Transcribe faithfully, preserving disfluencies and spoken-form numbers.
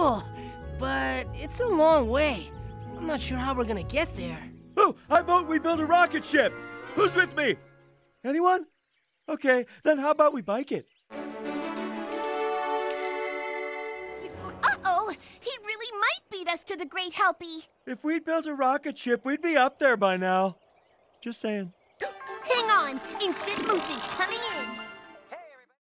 cool, but it's a long way. I'm not sure how we're gonna get there. Oh, I vote we build a rocket ship. Who's with me? Anyone? Okay, then how about we bike it? Uh-oh, he really might beat us to the Great Helpee. If we'd built a rocket ship, we'd be up there by now. Just saying. Hang on, Instant Moosage coming